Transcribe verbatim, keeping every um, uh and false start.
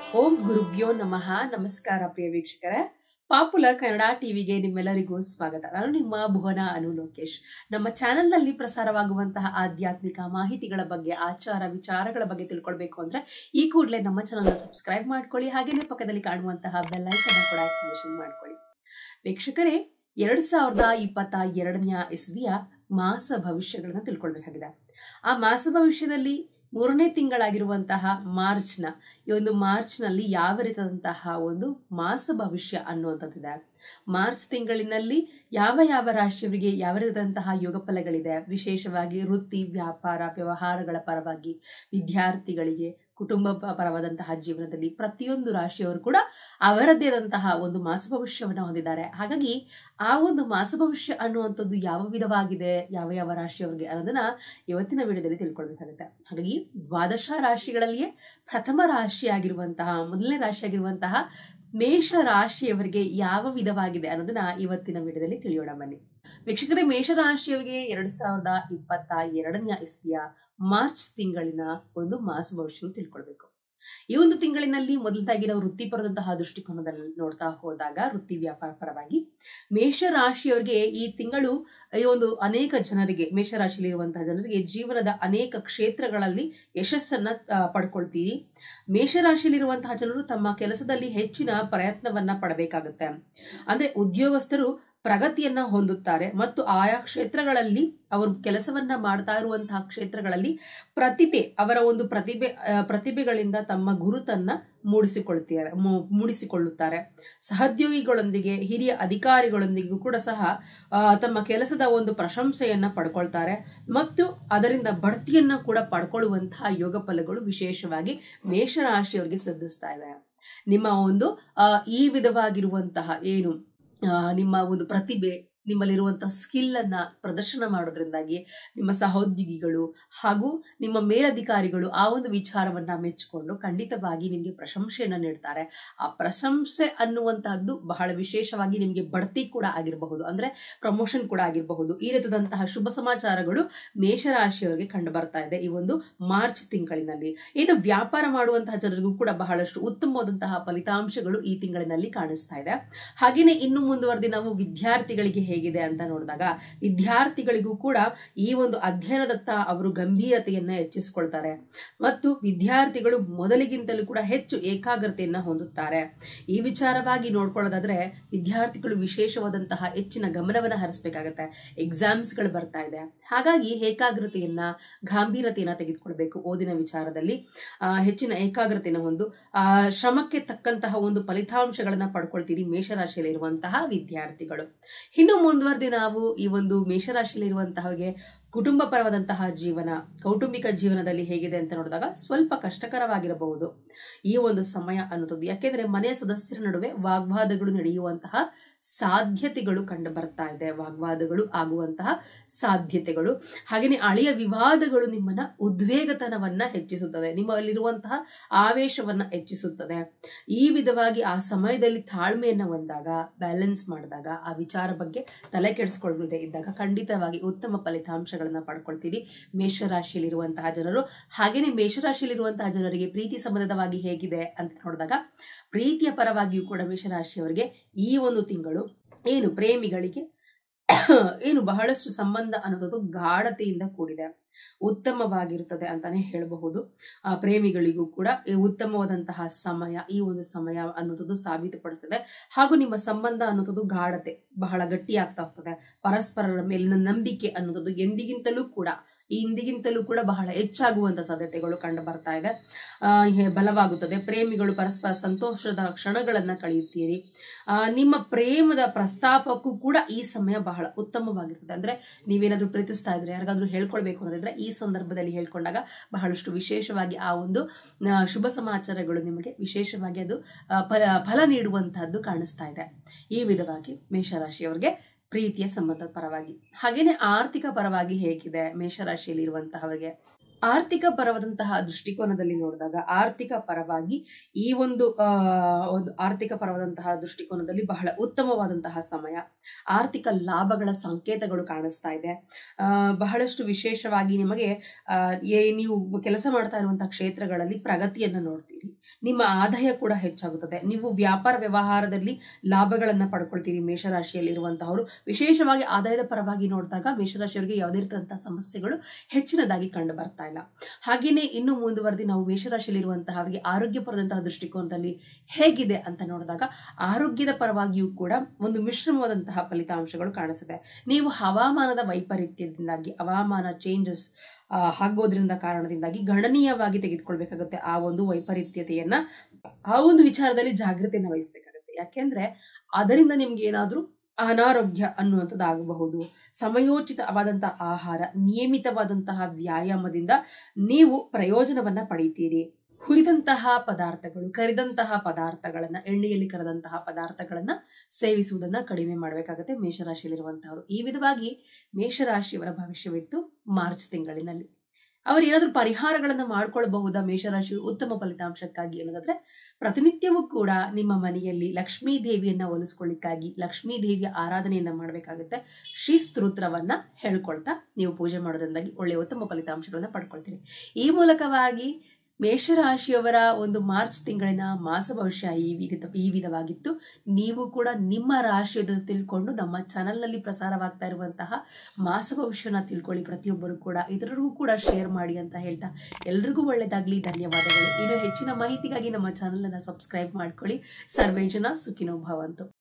ಓಂ ಗುರುಭ್ಯೋ ನಮಃ. ನಮಸ್ಕಾರ ಪ್ರಿಯ ವೀಕ್ಷಕರೇ, ಪಾಪ್ಯುಲರ್ ಕನ್ನಡ ಟಿವಿಗೆ ನಿಮ್ಮೆಲ್ಲರಿಗೂ ಸ್ವಾಗತ. ನಾನು ನಿಮ್ಮ ಭುವನ ಅನು ಲೋಕೇಶ್. ನಮ್ಮ ಚಾನೆಲ್ ನಲ್ಲಿ ಪ್ರಸಾರವಾಗುವಂತಹ ಆಧ್ಯಾತ್ಮಿಕ ಮಾಹಿತಿಗಳ ಬಗ್ಗೆ, ಆಚಾರ ವಿಚಾರಗಳ ಬಗ್ಗೆ ತಿಳ್ಕೊಳ್ಬೇಕು ಅಂದ್ರೆ ಈ ಕೂಡಲೇ ನಮ್ಮ ಚಾನೆಲ್ ಸಬ್ಸ್ಕ್ರೈಬ್ ಮಾಡ್ಕೊಳ್ಳಿ. ಹಾಗೇನೆ ಪಕ್ಕದಲ್ಲಿ ಕಾಣುವಂತಹ ಬೆಲ್ ಐಕಾನ್ ಕೂಡ ಆಕ್ಟಿವೇಶನ್ ಮಾಡ್ಕೊಳ್ಳಿ. ವೀಕ್ಷಕರೇ, ಎರಡ್ ಸಾವಿರದ ಇಪ್ಪತ್ತ ಎರಡನೆಯ ಇಸ್ವಿಯ ಮಾಸ ಭವಿಷ್ಯಗಳನ್ನ ತಿಳ್ಕೊಳ್ಬೇಕಾಗಿದೆ. ಆ ಮಾಸ ಭವಿಷ್ಯದಲ್ಲಿ ಮೂರನೇ ತಿಂಗಳಾಗಿರುವಂತಹ ಮಾರ್ಚ್ನ ಈ ಒಂದು ಮಾರ್ಚ್ ನಲ್ಲಿ ಯಾವ ರೀತಿಯಾದಂತಹ ಒಂದು ಮಾಸ ಭವಿಷ್ಯ ಅನ್ನುವಂಥದ್ದಿದೆ. ಮಾರ್ಚ್ ತಿಂಗಳಿನಲ್ಲಿ ಯಾವ ಯಾವ ರಾಶಿಯವರಿಗೆ ಯಾವ ರೀತಿಯಾದಂತಹ ಯೋಗ ಫಲಗಳಿದೆ, ವಿಶೇಷವಾಗಿ ವೃತ್ತಿ, ವ್ಯಾಪಾರ, ವ್ಯವಹಾರಗಳ ಪರವಾಗಿ, ವಿದ್ಯಾರ್ಥಿಗಳಿಗೆ, ಕುಟುಂಬ ಪರವಾದಂತಹ ಜೀವನದಲ್ಲಿ ಪ್ರತಿಯೊಂದು ರಾಶಿಯವರು ಕೂಡ ಅವರದ್ದೇ ಆದಂತಹ ಒಂದು ಮಾಸ ಭವಿಷ್ಯವನ್ನು ಹೊಂದಿದ್ದಾರೆ. ಹಾಗಾಗಿ ಆ ಒಂದು ಮಾಸ ಭವಿಷ್ಯ ಅನ್ನುವಂಥದ್ದು ಯಾವ ವಿಧವಾಗಿದೆ, ಯಾವ ಯಾವ ರಾಶಿಯವರಿಗೆ ಅನ್ನೋದನ್ನ ಇವತ್ತಿನ ವಿಡಿಯೋದಲ್ಲಿ ತಿಳ್ಕೊಳ್ಬೇಕಾಗುತ್ತೆ. ಹಾಗಾಗಿ ದ್ವಾದಶ ರಾಶಿಗಳಲ್ಲಿಯೇ ಪ್ರಥಮ ರಾಶಿಯಾಗಿರುವಂತಹ ಮೊದಲನೇ ರಾಶಿಯಾಗಿರುವಂತಹ ಮೇಷ ರಾಶಿಯವರಿಗೆ ಯಾವ ವಿಧವಾಗಿದೆ ಅನ್ನೋದನ್ನ ಇವತ್ತಿನ ವಿಡಿಯೋದಲ್ಲಿ ತಿಳಿಯೋಣ ಬನ್ನಿ. ವೀಕ್ಷಕರೇ, ಮೇಷರಾಶಿಯವರಿಗೆ ಎರಡ್ ಸಾವಿರದ ಇಪ್ಪತ್ತ ಎರಡನೆಯ ಇಸ್ವಿಯ ಮಾರ್ಚ್ ತಿಂಗಳಿನ ಒಂದು ಮಾಸ ಭವಿಷ್ಯ ತಿಳ್ಕೊಳ್ಬೇಕು. ಈ ಒಂದು ತಿಂಗಳಿನಲ್ಲಿ ಮೊದಲದಾಗಿ ನಾವು ವೃತ್ತಿಪರದಂತಹ ದೃಷ್ಟಿಕೋನದಲ್ಲಿ ನೋಡ್ತಾ ಹೋದಾಗ, ವೃತ್ತಿ ವ್ಯಾಪಾರ ಪರವಾಗಿ ಮೇಷರಾಶಿಯವರಿಗೆ ಈ ತಿಂಗಳು ಈ ಒಂದು ಅನೇಕ ಜನರಿಗೆ, ಮೇಷರಾಶಿಯಲ್ಲಿ ಇರುವಂತಹ ಜನರಿಗೆ ಜೀವನದ ಅನೇಕ ಕ್ಷೇತ್ರಗಳಲ್ಲಿ ಯಶಸ್ಸನ್ನ ಪಡ್ಕೊಳ್ತೀರಿ. ಮೇಷರಾಶಿಯಲ್ಲಿರುವಂತಹ ಜನರು ತಮ್ಮ ಕೆಲಸದಲ್ಲಿ ಹೆಚ್ಚಿನ ಪ್ರಯತ್ನವನ್ನ ಪಡಬೇಕಾಗುತ್ತೆ. ಅಂದ್ರೆ ಉದ್ಯೋಗಸ್ಥರು ಪ್ರಗತಿಯನ್ನ ಹೊಂದುತ್ತಾರೆ ಮತ್ತು ಆಯಾ ಕ್ಷೇತ್ರಗಳಲ್ಲಿ ಅವರು ಕೆಲಸವನ್ನ ಮಾಡ್ತಾ ಇರುವಂತಹ ಕ್ಷೇತ್ರಗಳಲ್ಲಿ ಪ್ರತಿಭೆ ಅವರ ಒಂದು ಪ್ರತಿಭೆ ಪ್ರತಿಭೆಗಳಿಂದ ತಮ್ಮ ಗುರುತನ್ನ ಮೂಡಿಸಿಕೊಳ್ತಾರೆ ಮೂಡಿಸಿಕೊಳ್ಳುತ್ತಾರೆ ಸಹೋದ್ಯೋಗಿಗಳೊಂದಿಗೆ, ಹಿರಿಯ ಅಧಿಕಾರಿಗಳೊಂದಿಗೂ ಕೂಡ ಸಹ ತಮ್ಮ ಕೆಲಸದ ಒಂದು ಪ್ರಶಂಸೆಯನ್ನ ಪಡ್ಕೊಳ್ತಾರೆ ಮತ್ತು ಅದರಿಂದ ಬಡ್ತಿಯನ್ನ ಕೂಡ ಪಡ್ಕೊಳ್ಳುವಂತಹ ಯೋಗ ಫಲಗಳು ವಿಶೇಷವಾಗಿ ಮೇಷರಾಶಿಯವರಿಗೆ ಸಿದ್ಧಿಸ್ತಾ ಇದೆ. ನಿಮ್ಮ ಒಂದು ಅಹ್ ಈ ವಿಧವಾಗಿರುವಂತಹ ಏನು ನಿಮ್ಮ ಒಂದು ಪ್ರತಿಭೆ, ನಿಮ್ಮಲ್ಲಿರುವಂತಹ ಸ್ಕಿಲ್ ಅನ್ನ ಪ್ರದರ್ಶನ ಮಾಡೋದ್ರಿಂದಾಗಿ ನಿಮ್ಮ ಸಹೋದ್ಯೋಗಿಗಳು ಹಾಗೂ ನಿಮ್ಮ ಮೇಲಧಿಕಾರಿಗಳು ಆ ಒಂದು ವಿಚಾರವನ್ನ ಮೆಚ್ಚಿಕೊಂಡು ಖಂಡಿತವಾಗಿ ನಿಮ್ಗೆ ಪ್ರಶಂಸೆಯನ್ನ ನೀಡ್ತಾರೆ. ಆ ಪ್ರಶಂಸೆ ಅನ್ನುವಂತಹದ್ದು ಬಹಳ ವಿಶೇಷವಾಗಿ ನಿಮ್ಗೆ ಬಡ್ತಿ ಕೂಡ ಆಗಿರಬಹುದು, ಅಂದ್ರೆ ಪ್ರಮೋಷನ್ ಕೂಡ ಆಗಿರಬಹುದು. ಈ ರೀತಿಯಾದಂತಹ ಶುಭ ಸಮಾಚಾರಗಳು ಮೇಷರಾಶಿಯವರಿಗೆ ಕಂಡು ಬರ್ತಾ ಇದೆ ಈ ಒಂದು ಮಾರ್ಚ್ ತಿಂಗಳಿನಲ್ಲಿ. ಇನ್ನು ವ್ಯಾಪಾರ ಮಾಡುವಂತಹ ಜನರಿಗೂ ಕೂಡ ಬಹಳಷ್ಟು ಉತ್ತಮವಾದಂತಹ ಫಲಿತಾಂಶಗಳು ಈ ತಿಂಗಳಿನಲ್ಲಿ ಕಾಣಿಸ್ತಾ ಇದೆ. ಹಾಗೇನೆ ಇನ್ನು ಮುಂದುವರೆದಿ ನಾವು ವಿದ್ಯಾರ್ಥಿಗಳಿಗೆ ಹೇಗಿದೆ ಅಂತ ನೋಡಿದಾಗ, ವಿದ್ಯಾರ್ಥಿಗಳಿಗೂ ಕೂಡ ಈ ಒಂದು ಅಧ್ಯಯನದತ್ತ ಅವರು ಗಂಭೀರತೆಯನ್ನ ಹೆಚ್ಚಿಸಿಕೊಳ್ತಾರೆ ಮತ್ತು ವಿದ್ಯಾರ್ಥಿಗಳು ಮೊದಲಿಗಿಂತಲೂ ಕೂಡ ಹೆಚ್ಚು ಏಕಾಗ್ರತೆಯನ್ನ ಹೊಂದುತ್ತಾರೆ. ಈ ವಿಚಾರವಾಗಿ ನೋಡ್ಕೊಳ್ಳೋದಾದ್ರೆ ವಿದ್ಯಾರ್ಥಿಗಳು ವಿಶೇಷವಾದಂತಹ ಹೆಚ್ಚಿನ ಗಮನವನ್ನ ಹರಿಸಬೇಕಾಗತ್ತೆ. ಎಕ್ಸಾಮ್ಸ್ ಗಳು ಬರ್ತಾ ಇದೆ, ಹಾಗಾಗಿ ಏಕಾಗ್ರತೆಯನ್ನ ಗಾಂಭೀರತೆಯನ್ನ ತೆಗೆದುಕೊಳ್ಬೇಕು. ಓದಿನ ವಿಚಾರದಲ್ಲಿ ಆ ಹೆಚ್ಚಿನ ಏಕಾಗ್ರತೆಯನ್ನು ಹೊಂದು ಆ ಶ್ರಮಕ್ಕೆ ತಕ್ಕಂತಹ ಒಂದು ಫಲಿತಾಂಶಗಳನ್ನ ಪಡ್ಕೊಳ್ತೀರಿ ಮೇಷರಾಶಿಯಲ್ಲಿ ಇರುವಂತಹ ವಿದ್ಯಾರ್ಥಿಗಳು. ಇನ್ನು ಮುಂದುವರೆದು ನಾವು ಈ ಒಂದು ಮೇಷರಾಶಿಯಲ್ಲಿ ಇರುವಂತಹವರಿಗೆ ಕುಟುಂಬ ಪರವಾದಂತಹ ಜೀವನ, ಕೌಟುಂಬಿಕ ಜೀವನದಲ್ಲಿ ಹೇಗಿದೆ ಅಂತ ನೋಡಿದಾಗ ಸ್ವಲ್ಪ ಕಷ್ಟಕರವಾಗಿರಬಹುದು ಈ ಒಂದು ಸಮಯ ಅನ್ನೋದು. ಯಾಕೆಂದ್ರೆ ಮನೆಯ ಸದಸ್ಯರ ನಡುವೆ ವಾಗ್ವಾದಗಳು ನಡೆಯುವಂತಹ ಸಾಧ್ಯತೆಗಳು ಕಂಡು ಬರ್ತಾ ಇದೆ. ವಾಗ್ವಾದಗಳು ಆಗುವಂತಹ ಸಾಧ್ಯತೆಗಳು, ಹಾಗೆಯೇ ಹಳೆಯ ವಿವಾದಗಳು ನಿಮ್ಮನ್ನ ಉದ್ವೇಗತನವನ್ನ ಹೆಚ್ಚಿಸುತ್ತದೆ, ನಿಮ್ಮಲ್ಲಿರುವಂತಹ ಆವೇಶವನ್ನ ಹೆಚ್ಚಿಸುತ್ತದೆ. ಈ ವಿಧವಾಗಿ ಆ ಸಮಯದಲ್ಲಿ ತಾಳ್ಮೆಯನ್ನ ಹೊಂದಾಗ, ಬ್ಯಾಲೆನ್ಸ್ ಮಾಡಿದಾಗ, ಆ ವಿಚಾರ ಬಗ್ಗೆ ತಲೆ ಕೆಡಿಸ್ಕೊಳ್ಳದೆ ಇದ್ದಾಗ ಖಂಡಿತವಾಗಿ ಉತ್ತಮ ಫಲಿತಾಂಶ ಪಡ್ಕೊಳ್ತೀರಿ ಮೇಷರಾಶಿಯಲ್ಲಿರುವಂತಹ ಜನರು. ಹಾಗೇನೆ ಮೇಷರಾಶಿಯಲ್ಲಿರುವಂತಹ ಜನರಿಗೆ ಪ್ರೀತಿ ಸಂಬಂಧವಾಗಿ ಹೇಗಿದೆ ಅಂತ ನೋಡಿದಾಗ, ಪ್ರೀತಿಯ ಪರವಾಗಿಯೂ ಕೂಡ ಮೇಷರಾಶಿಯವರಿಗೆ ಈ ಒಂದು ತಿಂಗಳು ಏನು ಪ್ರೇಮಿಗಳಿಗೆ ಏನು ಬಹಳಷ್ಟು ಸಂಬಂಧ ಅನ್ನೋದು ಗಾಢತೆಯಿಂದ ಕೂಡಿದೆ, ಉತ್ತಮವಾಗಿರುತ್ತದೆ ಅಂತಾನೆ ಹೇಳಬಹುದು. ಆ ಪ್ರೇಮಿಗಳಿಗೂ ಕೂಡ ಉತ್ತಮವಾದಂತಹ ಸಮಯ ಈ ಒಂದು ಸಮಯ ಅನ್ನೋದು ಸಾಬೀತುಪಡಿಸ್ತದೆ. ಹಾಗೂ ನಿಮ್ಮ ಸಂಬಂಧ ಅನ್ನೋದು ಗಾಢತೆ ಬಹಳ ಗಟ್ಟಿಯಾಗ್ತಾ ಹೋಗ್ತದೆ. ಪರಸ್ಪರರ ಮೇಲಿನ ನಂಬಿಕೆ ಅನ್ನೋದು ಎಂದಿಗಿಂತಲೂ ಕೂಡ ಈ ಹಿಂದಿಗಿಂತಲೂ ಕೂಡ ಬಹಳ ಹೆಚ್ಚಾಗುವಂತ ಸಾಧ್ಯತೆಗಳು ಕಂಡು ಬರ್ತಾ ಇದೆ, ಅಹ್ ಬಲವಾಗುತ್ತದೆ. ಪ್ರೇಮಿಗಳು ಪರಸ್ಪರ ಸಂತೋಷದ ಕ್ಷಣಗಳನ್ನ ಕಳೆಯುತ್ತೀರಿ. ಆ ನಿಮ್ಮ ಪ್ರೇಮದ ಪ್ರಸ್ತಾಪಕ್ಕೂ ಕೂಡ ಈ ಸಮಯ ಬಹಳ ಉತ್ತಮವಾಗಿರ್ತದೆ. ಅಂದ್ರೆ ನೀವೇನಾದ್ರೂ ಪ್ರೀತಿಸ್ತಾ ಇದ್ರೆ, ಯಾರಿಗಾದ್ರೂ ಹೇಳ್ಕೊಳ್ಬೇಕು ಅನ್ನೋದಿದ್ರೆ ಈ ಸಂದರ್ಭದಲ್ಲಿ ಹೇಳ್ಕೊಂಡಾಗ ಬಹಳಷ್ಟು ವಿಶೇಷವಾಗಿ ಆ ಒಂದು ಶುಭ ಸಮಾಚಾರಗಳು ನಿಮಗೆ ವಿಶೇಷವಾಗಿ ಅದು ಫಲ ಫಲ ನೀಡುವಂತಹದ್ದು ಕಾಣಿಸ್ತಾ ಇದೆ. ಈ ವಿಧವಾಗಿ ಮೇಷರಾಶಿಯವರಿಗೆ ಪ್ರೀತಿಯ ಸಂಬಂಧದ ಪರವಾಗಿ. ಹಾಗೇನೆ ಆರ್ಥಿಕ ಪರವಾಗಿ ಹೇಗಿದೆ ಮೇಷರಾಶಿಯಲ್ಲಿ ಇರುವಂತಹವರಿಗೆ, ಆರ್ಥಿಕ ಪರವಾದಂತಹ ದೃಷ್ಟಿಕೋನದಲ್ಲಿ ನೋಡಿದಾಗ ಆರ್ಥಿಕ ಪರವಾಗಿ ಈ ಒಂದು ಆ ಒಂದು ಆರ್ಥಿಕ ಪರವಾದಂತಹ ದೃಷ್ಟಿಕೋನದಲ್ಲಿ ಬಹಳ ಉತ್ತಮವಾದಂತಹ ಸಮಯ. ಆರ್ಥಿಕ ಲಾಭಗಳ ಸಂಕೇತಗಳು ಕಾಣಿಸ್ತಾ ಇದೆ. ಆ ಬಹಳಷ್ಟು ವಿಶೇಷವಾಗಿ ನಿಮಗೆ ಆ ನೀವು ಕೆಲಸ ಮಾಡ್ತಾ ಇರುವಂತಹ ಕ್ಷೇತ್ರಗಳಲ್ಲಿ ಪ್ರಗತಿಯನ್ನು ನೋಡ್ತೀರಿ. ನಿಮ್ಮ ಆದಾಯ ಕೂಡ ಹೆಚ್ಚಾಗುತ್ತದೆ. ನೀವು ವ್ಯಾಪಾರ ವ್ಯವಹಾರದಲ್ಲಿ ಲಾಭಗಳನ್ನ ಪಡ್ಕೊಳ್ತೀರಿ. ಮೇಷರಾಶಿಯಲ್ಲಿ ಇರುವಂತಹವರು ವಿಶೇಷವಾಗಿ ಆದಾಯದ ಪರವಾಗಿ ನೋಡಿದಾಗ ಮೇಷರಾಶಿಯವರಿಗೆ ಯಾವುದೇ ರೀತಿಯಾದಂತಹ ಸಮಸ್ಯೆಗಳು ಹೆಚ್ಚಿನದಾಗಿ ಕಂಡು ಬರ್ತಾ ಇಲ್ಲ. ಹಾಗೇನೆ ಇನ್ನು ಮುಂದುವರೆದಿ ನಾವು ಮೇಷರಾಶಿಯಲ್ಲಿರುವಂತಹ ಅವರಿಗೆ ಆರೋಗ್ಯಪರದಂತಹ ದೃಷ್ಟಿಕೋನದಲ್ಲಿ ಹೇಗಿದೆ ಅಂತ ನೋಡಿದಾಗ ಆರೋಗ್ಯದ ಪರವಾಗಿಯೂ ಕೂಡ ಒಂದು ಮಿಶ್ರಮವಾದಂತಹ ಫಲಿತಾಂಶಗಳು ಕಾಣಿಸುತ್ತೆ. ನೀವು ಹವಾಮಾನದ ವೈಪರೀತ್ಯದಿಂದಾಗಿ ಹವಾಮಾನ ಚೇಂಜಸ್ ಆಗೋದ್ರಿಂದ ಕಾರಣದಿಂದಾಗಿ ಗಣನೀಯವಾಗಿ ತೆಗೆದುಕೊಳ್ಬೇಕಾಗುತ್ತೆ ಆ ಒಂದು ವೈಪರೀತ್ಯತೆಯನ್ನ. ಆ ಒಂದು ವಿಚಾರದಲ್ಲಿ ಜಾಗೃತಿಯನ್ನು ವಹಿಸಬೇಕಾಗುತ್ತೆ. ಯಾಕೆಂದ್ರೆ ಅದರಿಂದ ನಿಮ್ಗೆ ಏನಾದ್ರೂ ಅನಾರೋಗ್ಯ ಅನ್ನುವಂಥದ್ದು ಆಗಬಹುದು. ಸಮಯೋಚಿತವಾದಂತಹ ಆಹಾರ, ನಿಯಮಿತವಾದಂತಹ ವ್ಯಾಯಾಮದಿಂದ ನೀವು ಪ್ರಯೋಜನವನ್ನ ಪಡಿತೀರಿ. ಹುರಿದಂತಹ ಪದಾರ್ಥಗಳು, ಕರಿದಂತಹ ಪದಾರ್ಥಗಳನ್ನ, ಎಣ್ಣೆಯಲ್ಲಿ ಕರೆದಂತಹ ಪದಾರ್ಥಗಳನ್ನ ಸೇವಿಸುವುದನ್ನ ಕಡಿಮೆ ಮಾಡಬೇಕಾಗುತ್ತೆ ಮೇಷರಾಶಿಯಲ್ಲಿರುವಂತಹವರು. ಈ ವಿಧವಾಗಿ ಮೇಷರಾಶಿಯವರ ಭವಿಷ್ಯವಿತ್ತು ಮಾರ್ಚ್ ತಿಂಗಳಿನಲ್ಲಿ. ಅವರು ಏನಾದ್ರೂ ಪರಿಹಾರಗಳನ್ನ ಮಾಡ್ಕೊಳ್ಬಹುದಾ ಮೇಷರಾಶಿ ಉತ್ತಮ ಫಲಿತಾಂಶಕ್ಕಾಗಿ ಅನ್ನೋದಾದ್ರೆ, ಪ್ರತಿನಿತ್ಯವೂ ಕೂಡ ನಿಮ್ಮ ಮನೆಯಲ್ಲಿ ಲಕ್ಷ್ಮೀ ದೇವಿಯನ್ನ ಒಲಿಸ್ಕೊಳ್ಳಿಕ್ಕಾಗಿ ಲಕ್ಷ್ಮೀ ದೇವಿಯ ಆರಾಧನೆಯನ್ನ ಮಾಡಬೇಕಾಗುತ್ತೆ. ಶ್ರೀ ಸ್ತೋತ್ರವನ್ನ ಹೇಳ್ಕೊಳ್ತಾ ನೀವು ಪೂಜೆ ಮಾಡೋದ್ರಿಂದಾಗಿ ಒಳ್ಳೆಯ ಉತ್ತಮ ಫಲಿತಾಂಶಗಳನ್ನ ಪಡ್ಕೊಳ್ತೀರಿ. ಈ ಮೂಲಕವಾಗಿ ಮೇಷರಾಶಿಯವರ ಒಂದು ಮಾರ್ಚ್ ತಿಂಗಳಿನ ಮಾಸ ಭವಿಷ್ಯ ಈ ವಿಧ ಈ ವಿಧವಾಗಿತ್ತು. ನೀವು ಕೂಡ ನಿಮ್ಮ ರಾಶಿಯನ್ನು ತಿಳ್ಕೊಂಡು ನಮ್ಮ ಚಾನೆಲ್ನಲ್ಲಿ ಪ್ರಸಾರವಾಗ್ತಾ ಇರುವಂತಹ ಮಾಸ ಭವಿಷ್ಯನ ತಿಳ್ಕೊಳ್ಳಿ. ಪ್ರತಿಯೊಬ್ಬರು ಕೂಡ ಇತರರಿಗೂ ಕೂಡ ಶೇರ್ ಮಾಡಿ ಅಂತ ಹೇಳ್ತಾ ಎಲ್ರಿಗೂ ಒಳ್ಳೆಯದಾಗ್ಲಿ. ಧನ್ಯವಾದಗಳು. ಇನ್ನು ಹೆಚ್ಚಿನ ಮಾಹಿತಿಗಾಗಿ ನಮ್ಮ ಚಾನೆಲ್ ಅನ್ನ ಸಬ್ಸ್ಕ್ರೈಬ್ ಮಾಡ್ಕೊಳ್ಳಿ. ಸರ್ವೇ ಜನ ಸುಖಿನೋ ಭವಂತು.